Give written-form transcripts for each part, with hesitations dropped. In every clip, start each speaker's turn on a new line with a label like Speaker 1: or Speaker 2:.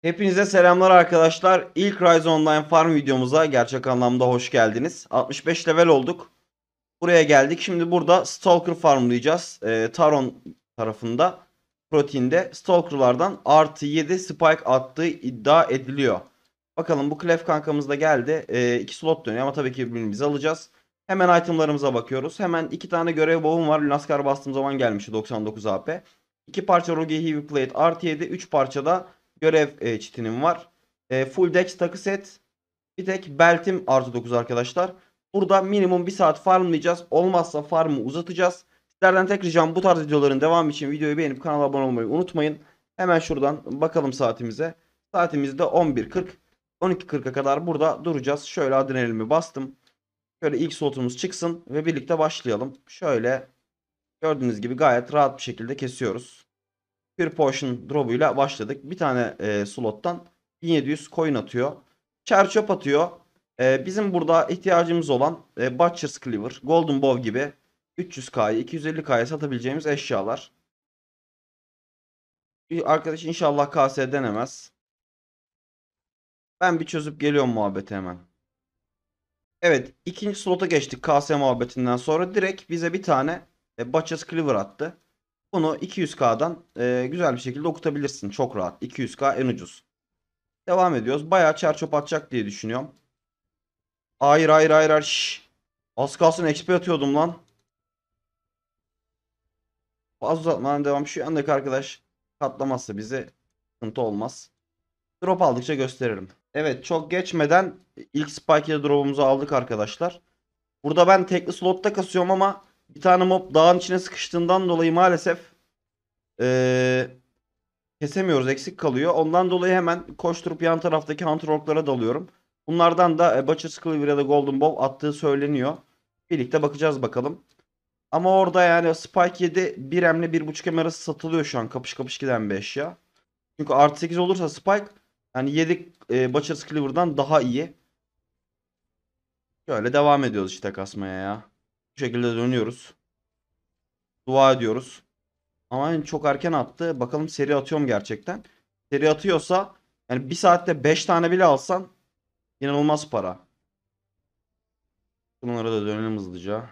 Speaker 1: Hepinize selamlar arkadaşlar. İlk Rise Online Farm videomuza gerçek anlamda hoş geldiniz. 65 level olduk. Buraya geldik. Şimdi burada Stalker farmlayacağız. Taron tarafında proteinde Stalker'lardan artı 7 spike attığı iddia ediliyor. Bakalım bu Clef kankamız da geldi. 2 slot dönüyor ama tabii ki birbirimizi alacağız. Hemen itemlarımıza bakıyoruz. Hemen 2 tane görev bow'um var. Lunaskar bastığım zaman gelmişti 99 AP. 2 parça Rogue Heavy Plate artı 7. 3 parçada görev çitinim var. Full Dex takı set. Bir tek beltim artı 9 arkadaşlar. Burada minimum 1 saat farmlayacağız. Olmazsa farmı uzatacağız. Sizlerden tek ricam bu tarz videoların devamı için videoyu beğenip kanala abone olmayı unutmayın. Hemen şuradan bakalım saatimize. Saatimizde 11:40. 12:40'a kadar burada duracağız. Şöyle adrenalimi bastım. Şöyle ilk slotumuz çıksın ve birlikte başlayalım. Şöyle gördüğünüz gibi gayet rahat bir şekilde kesiyoruz. Bir potion drop'uyla başladık. Bir tane slottan 1700 coin atıyor. Char çöp atıyor. Bizim burada ihtiyacımız olan Butcher's Cleaver, Golden Bow gibi 300k'ya 250k'ya satabileceğimiz eşyalar. Bir arkadaş inşallah KS denemez. Ben bir çözüp geliyorum muhabbeti hemen. Evet, ikinci slota geçtik KS muhabbetinden sonra. Direkt bize bir tane Butcher's Cleaver attı. Bunu 200k'dan güzel bir şekilde okutabilirsin. Çok rahat. 200k en ucuz. Devam ediyoruz. Bayağı çer çöp atacak diye düşünüyorum. Hayır hayır hayır hayır. Şşş. Az kalsın XP atıyordum lan. Fazla uzatmadan devam. Şu yandaki arkadaş katlamazsa bize sıkıntı olmaz. Drop aldıkça gösteririm. Evet, çok geçmeden ilk spike ile drop'umuzu aldık arkadaşlar. Burada ben tekli slotta kasıyorum ama bir tane mob dağın içine sıkıştığından dolayı maalesef ee, kesemiyoruz. Eksik kalıyor. Ondan dolayı hemen koşturup yan taraftaki Hunter Ork'lara dalıyorum. Bunlardan da Butcher's Cleaver ya da Golden Bow attığı söyleniyor. Birlikte bakacağız bakalım. Ama orada yani Spike 7 bir emle 1.5 em arası satılıyor şu an. Kapış kapış giden bir eşya. Çünkü artı 8 olursa Spike yani 7 Butcher's Cleaver'dan daha iyi. Şöyle devam ediyoruz işte kasmaya ya. Bu şekilde dönüyoruz. Dua ediyoruz. Ama yani çok erken attı. Bakalım seri atıyorum gerçekten. Seri atıyorsa yani bir saatte 5 tane bile alsan inanılmaz para. Bunlara da dönelim hızlıca.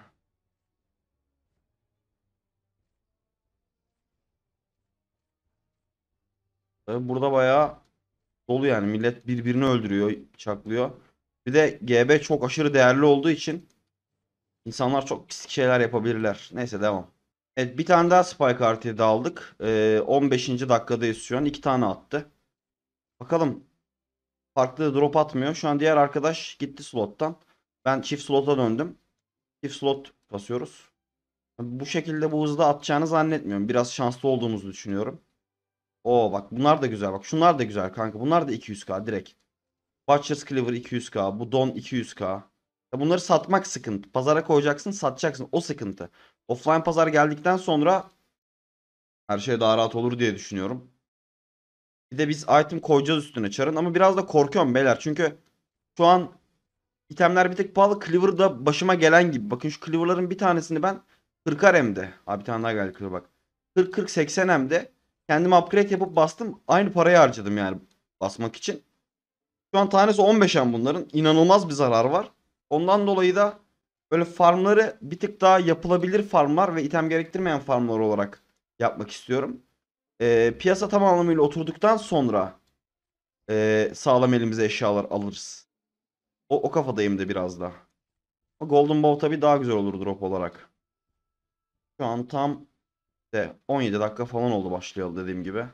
Speaker 1: Burada bayağı dolu yani. Millet birbirini öldürüyor, bıçaklıyor. Bir de GB çok aşırı değerli olduğu için insanlar çok pis şeyler yapabilirler. Neyse devam. Evet, bir tane daha Spike artıya da aldık. 15. dakikadayız şu an. 2 tane attı. Bakalım, farklı drop atmıyor. Şu an diğer arkadaş gitti slottan. Ben çift slota döndüm. Çift slot basıyoruz. Bu şekilde bu hızda atacağını zannetmiyorum. Biraz şanslı olduğumuzu düşünüyorum. Oo bak, bunlar da güzel. Bak şunlar da güzel kanka. Bunlar da 200k direkt. Butcher's Cleaver 200k. Bu Don 200k. Ya bunları satmak sıkıntı. Pazara koyacaksın, satacaksın. O sıkıntı. Offline pazar geldikten sonra her şey daha rahat olur diye düşünüyorum. Bir de biz item koyacağız üstüne çarın. Ama biraz da korkuyorum beyler. Çünkü şu an itemler bir tık pahalı. Cleaver da başıma gelen gibi. Bakın şu Cleaver'ların bir tanesini ben 40 M'de. Abi bir tane daha geldi Cleaver bak. 40-40-80 M'de kendime upgrade yapıp bastım. Aynı parayı harcadım yani basmak için. Şu an tanesi 15 M bunların. İnanılmaz bir zarar var. Ondan dolayı da böyle farmları bir tık daha yapılabilir farmlar ve item gerektirmeyen farmlar olarak yapmak istiyorum. Piyasa tam anlamıyla oturduktan sonra sağlam elimize eşyalar alırız. O kafadayım da biraz da. O Golden Bow tabii daha güzel olur drop olarak. Şu an tam de 17 dakika falan oldu başlayalı dediğim gibi.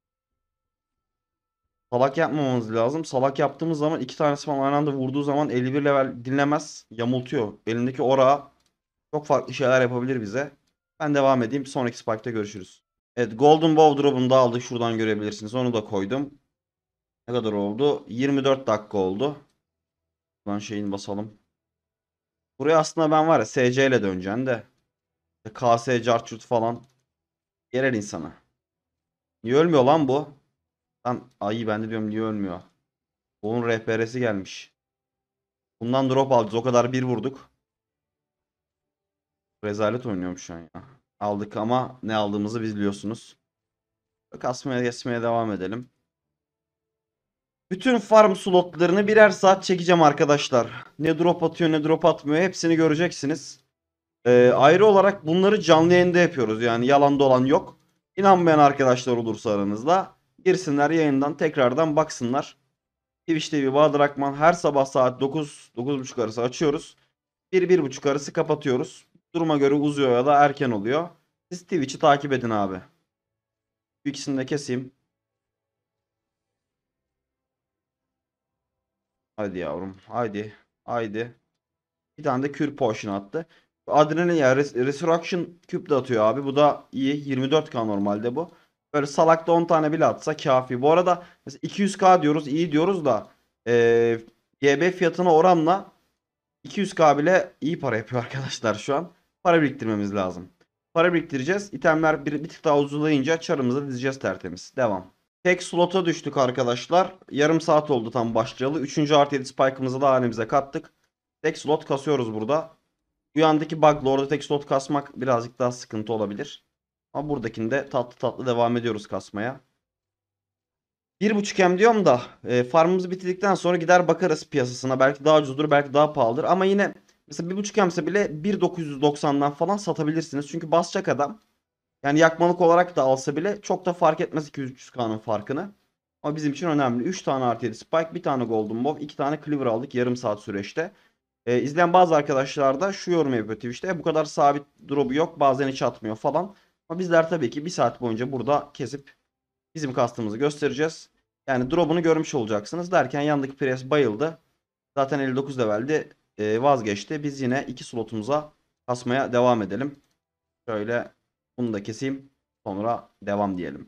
Speaker 1: Salak yapmamamız lazım. Salak yaptığımız zaman iki tanesi falan aynı anda vurduğu zaman 51 level dinlemez. Yamultuyor. Elindeki ora çok farklı şeyler yapabilir bize. Ben devam edeyim. Sonraki Spike'da görüşürüz. Evet, Golden Bow drop'unu da aldık. Şuradan görebilirsiniz. Onu da koydum. Ne kadar oldu? 24 dakika oldu. Buradan şeyini basalım. Buraya aslında ben var ya SC ile döneceğim de. KS, Carchurt falan. Gerer insana. Niye ölmüyor lan bu? Lan ayı, ben de diyorum niye ölmüyor. Onun rehberesi gelmiş. Bundan drop alacağız. O kadar bir vurduk. Rezalet oynuyorum şu an ya. Aldık ama ne aldığımızı biz biliyorsunuz. Kasmaya kesmeye devam edelim. Bütün farm slotlarını birer saat çekeceğim arkadaşlar. Ne drop atıyor ne drop atmıyor hepsini göreceksiniz. Ayrı olarak bunları canlı yayında yapıyoruz. Yani yalan dolan yok. İnanmayan arkadaşlar olursa aranızda girsinler yayından tekrardan baksınlar. Twitch TV Bahadır Akman her sabah saat 9-9.30 arası açıyoruz. 1-1.30 arası kapatıyoruz. Duruma göre uzuyor ya da erken oluyor. Siz Twitch'i takip edin abi. Bu ikisini de keseyim. Hadi yavrum. Haydi. Haydi. Bir tane de Cure Potion attı. Adrenalin ya Resurrection Cube de atıyor abi. Bu da iyi. 24k normalde bu. Böyle salakta 10 tane bile atsa kafi. Bu arada mesela 200k diyoruz, iyi diyoruz da GB fiyatına oranla 200k bile iyi para yapıyor arkadaşlar şu an. Para biriktirmemiz lazım. Para biriktireceğiz. İtemler bir tık daha uzayınca çarımıza dizeceğiz tertemiz. Devam. Tek slota düştük arkadaşlar. Yarım saat oldu tam başlayalı. 3. artı 7 spike'ımızı da halimize kattık. Tek slot kasıyoruz burada. Bu yandaki bug'la orada tek slot kasmak birazcık daha sıkıntı olabilir. Ama buradakinde tatlı tatlı devam ediyoruz kasmaya. 1.5M diyorum da farmımız bitirdikten sonra gider bakarız piyasasına. Belki daha ucuzdur, belki daha pahalıdır. Ama yine mesela 1.5M'se bile 1.990'dan falan satabilirsiniz. Çünkü basacak adam. Yani yakmalık olarak da alsa bile çok da fark etmez 200-300K'nın farkını. Ama bizim için önemli. 3 tane artı 7 spike, bir tane golden bow, 2 tane cleaver aldık yarım saat süreçte. İzleyen bazı arkadaşlar da şu yorum yapıyor Twitch'te. Bu kadar sabit drop'u yok. Bazen hiç atmıyor falan. Ama bizler tabii ki bir saat boyunca burada kesip bizim kastımızı göstereceğiz. Yani drop'unu görmüş olacaksınız. Derken yandaki pres bayıldı. Zaten 59 level'de vazgeçti. Biz yine 2 slotumuza kasmaya devam edelim. Şöyle bunu da keseyim. Sonra devam diyelim.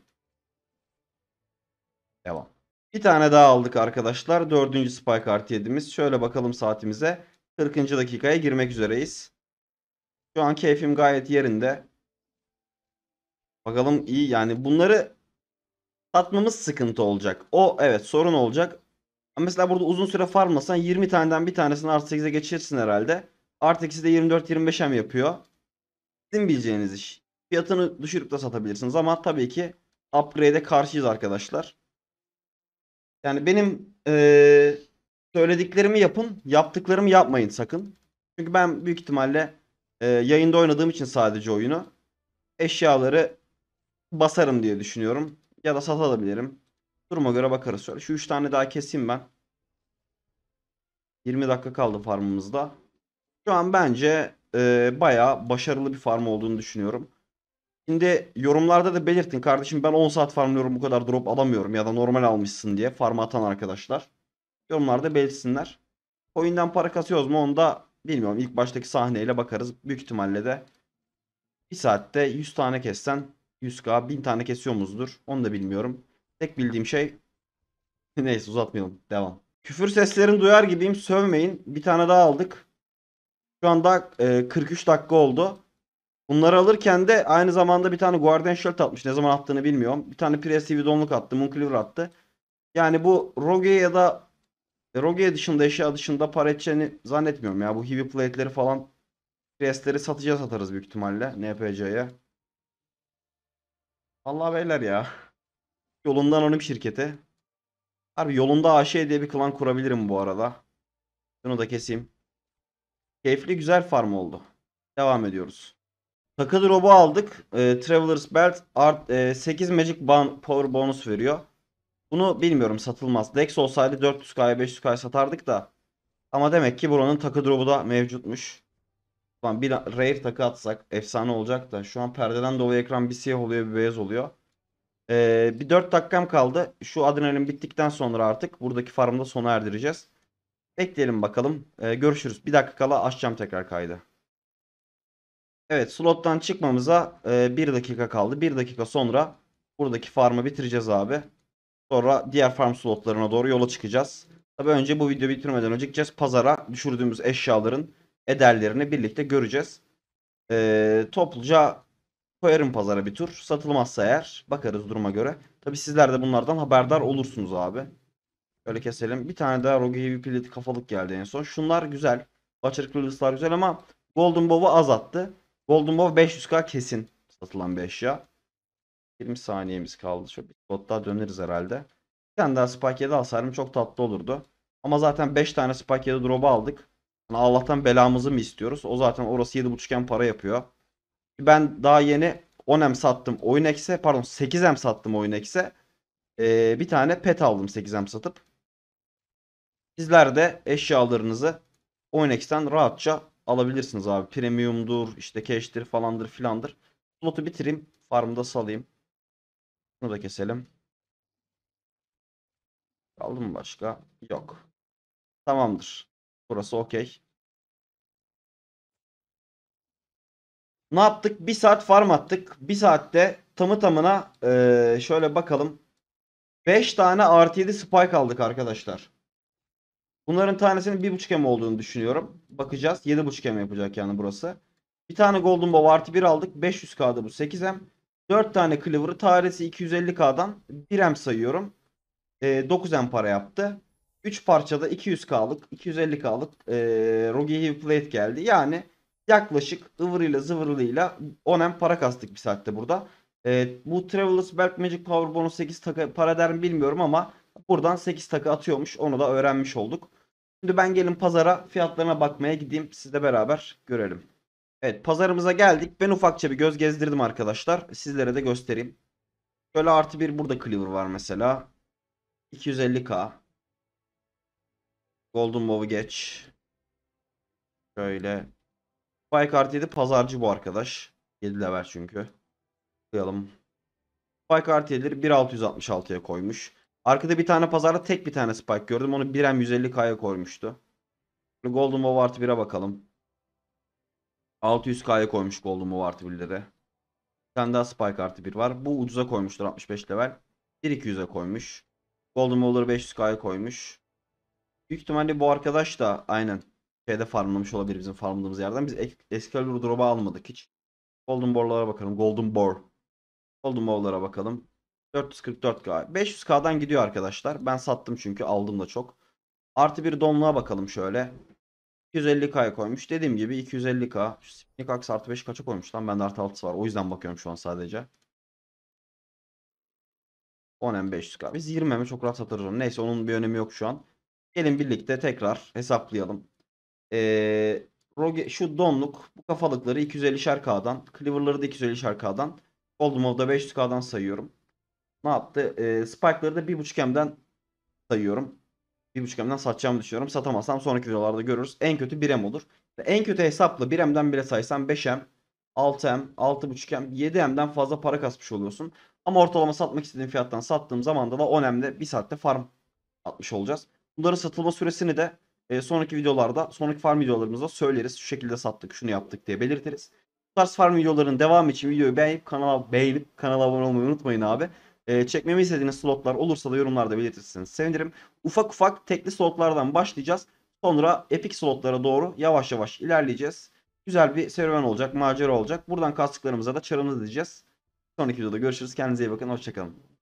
Speaker 1: Devam. Bir tane daha aldık arkadaşlar. 4. spike artı 7'miz. Şöyle bakalım saatimize. 40. dakikaya girmek üzereyiz. Şu an keyfim gayet yerinde. Bakalım iyi yani bunları satmamız sıkıntı olacak. O evet sorun olacak. Ama mesela burada uzun süre farmlasan 20 taneden bir tanesini artı 8'e geçirsin herhalde. Artı ikisi de 24-25'e mi yapıyor? Sizin bileceğiniz iş. Fiyatını düşürüp de satabilirsiniz ama tabii ki upgrade'e karşıyız arkadaşlar. Yani benim söylediklerimi yapın, yaptıklarımı yapmayın sakın. Çünkü ben büyük ihtimalle yayında oynadığım için sadece oyunu eşyaları basarım diye düşünüyorum. Ya da satabilirim. Duruma göre bakarız şöyle. Şu 3 tane daha keseyim ben. 20 dakika kaldı farmımızda. Şu an bence bayağı başarılı bir farm olduğunu düşünüyorum. Şimdi yorumlarda da belirtin kardeşim ben 10 saat farmlıyorum bu kadar drop alamıyorum ya da normal almışsın diye farm atan arkadaşlar. Yorumlarda belirtsinler. Coin'den para kasıyoruz mu onu da bilmiyorum. İlk baştaki sahneyle bakarız. Büyük ihtimalle de bir saatte 100 tane kessen 100k 1000 tane kesiyoruzdur. Onu da bilmiyorum. Tek bildiğim şey neyse uzatmayalım. Devam. Küfür seslerini duyar gibiyim. Sövmeyin. Bir tane daha aldık. Şu anda 43 dakika oldu. Bunları alırken de aynı zamanda bir tane Guardian Shield atmış. Ne zaman attığını bilmiyorum. Bir tane Priest TV donluk attı. Mooncleaver attı. Yani bu Rogue ya da Rogue dışında eşya dışında para edeceğini zannetmiyorum ya. Bu heavy plate'leri falan Priest'leri satacağız satarız büyük ihtimalle NPC'ye. Vallahi beyler ya. Yolundan onun şirketi. Harbi yolunda AŞ diye bir klan kurabilirim bu arada. Şunu da keseyim. Keyifli güzel farm oldu. Devam ediyoruz. Takı drop'u aldık. Traveler's Belt 8 Magic Power bonus veriyor. Bunu bilmiyorum satılmaz. Dex olsaydı 400k'ya 500k'ya satardık da. Ama demek ki buranın takı drop'u da mevcutmuş. Tamam bir rare takı atsak efsane olacak da. Şu an perdeden dolayı ekran bir siyah oluyor bir beyaz oluyor. Bir 4 dakikam kaldı. Şu adrenalin bittikten sonra artık buradaki farmda sona erdireceğiz. Bekleyelim bakalım. Görüşürüz. Bir dakika kala açacağım tekrar kaydı. Evet slottan çıkmamıza 1 dakika kaldı. 1 dakika sonra buradaki farmı bitireceğiz abi. Sonra diğer farm slotlarına doğru yola çıkacağız. Tabii önce bu videoyu bitirmeden önce gideceğiz pazara düşürdüğümüz eşyaların ederlerini birlikte göreceğiz. Topluca koyarım pazara bir tur. Satılmazsa eğer bakarız duruma göre. Tabii sizler de bunlardan haberdar olursunuz abi. Öyle keselim. Bir tane daha Rogue Heavy Plate kafalık geldi en son. Şunlar güzel. Butcher Kılıçlar güzel ama Golden Bow'u az attı. Golden Bow 500k kesin satılan bir eşya. 20 saniyemiz kaldı. Şöyle bir slot daha döneriz herhalde. Bir tane daha Spike 7 alsaydım çok tatlı olurdu. Ama zaten 5 tane Spike 7 drop'u aldık. Yani Allah'tan belamızı mı istiyoruz? O zaten orası 7.5M para yapıyor. Ben daha yeni 10M sattım Oyunex'e. Pardon 8M sattım Oyunex'e. Bir tane pet aldım 8M satıp. Sizler de eşyalarınızı Oynex'ten rahatça alabilirsiniz abi. Premium'dur, işte cash'tir falandır filandır. Slotu bitireyim. Farm'da salayım. Bunu da keselim. Kaldı mı başka? Yok. Tamamdır. Burası okey. Ne yaptık? Bir saat farm attık. Bir saatte tamı tamına şöyle bakalım. 5 tane artı 7 spike aldık arkadaşlar. Bunların tanesinin 1.5M olduğunu düşünüyorum. Bakacağız. 7.5M yapacak yani burası. Bir tane Golden Bow artı 1 aldık. 500K'da bu 8M. 4 tane Cleaver'ı tanesi 250K'dan 1M sayıyorum. 9M para yaptı. 3 parçada 200K'lık, 250K'lık Rogue Heavy Plate geldi. Yani yaklaşık ıvırıyla zıvırlıyla 10M para kastık bir saatte burada. Bu Traveler's Belt Magic Power Bonus 8 takı para der mi bilmiyorum ama buradan 8 takı atıyormuş. Onu da öğrenmiş olduk. Şimdi ben gelin pazara fiyatlarına bakmaya gideyim. Sizle beraber görelim. Evet, pazarımıza geldik. Ben ufakça bir göz gezdirdim arkadaşlar. Sizlere de göstereyim. Şöyle artı bir burada Cleaver var mesela. 250K. Golden Bow'u geç. Şöyle. Spike artı 7 pazarcı bu arkadaş. 7 level çünkü. Koyalım. Spike artı 7'leri 1666'ya koymuş. Arkada bir tane pazarda tek bir tane Spike gördüm. Onu 1M 150K'ya koymuştu. Golden Bow artı 1'e bakalım. 600K'ya koymuş Golden Bow artı 1'leri. Bir tane daha Spike artı 1 var. Bu ucuza koymuştur 65 level. 1200'e koymuş. Golden Bowl'ları 500K'ya koymuş. Büyük ihtimalle bu arkadaş da aynen şeyde farmlamış olabilir bizim farmladığımız yerden. Biz Excalibur drop'u almadık hiç. Golden Bowl'lara bakalım. Golden Bow. Golden Bowl'lara bakalım. 444K. 500K'dan gidiyor arkadaşlar. Ben sattım çünkü aldım da çok. Artı bir donluğa bakalım şöyle. 250K'ya koymuş. Dediğim gibi 250K. Spinning Axe artı 5 kaça koymuş lan? Bende artı 6'sı var. O yüzden bakıyorum şu an sadece. 10M 500K. Biz 20M'e çok rahat satarız onu. Neyse onun bir önemi yok şu an. Gelin birlikte tekrar hesaplayalım. Şu donluk bu kafalıkları 250'şer K'dan. Cleaver'ları da 250'şer K'dan. Golden Mob'da 500K'dan sayıyorum. Ne yaptı? Spike'ları da 1.5M'den sayıyorum. 1.5M'den satacağımı düşünüyorum. Satamazsam sonraki videolarda görürüz. En kötü 1M olur. En kötü hesapla 1M'den bile saysam 5M, 6M, 6.5M, 7M'den fazla para kasmış oluyorsun. Ama ortalama satmak istediğim fiyattan sattığım zaman da 10M'de 1 saatte farm atmış olacağız. Bunların satılma süresini de sonraki videolarda, sonraki farm videolarımızda söyleriz. Şu şekilde sattık, şunu yaptık diye belirtiriz. Bu tarz farm videolarının devamı için videoyu beğenip kanala abone olmayı unutmayın abi. Çekmemi istediğiniz slotlar olursa da yorumlarda belirtirseniz sevinirim. Ufak ufak tekli slotlardan başlayacağız. Sonra epic slotlara doğru yavaş yavaş ilerleyeceğiz. Güzel bir serüven olacak, macera olacak. Buradan kastıklarımıza da çarımızı diyeceğiz. Sonraki videoda görüşürüz. Kendinize iyi bakın. Hoşçakalın.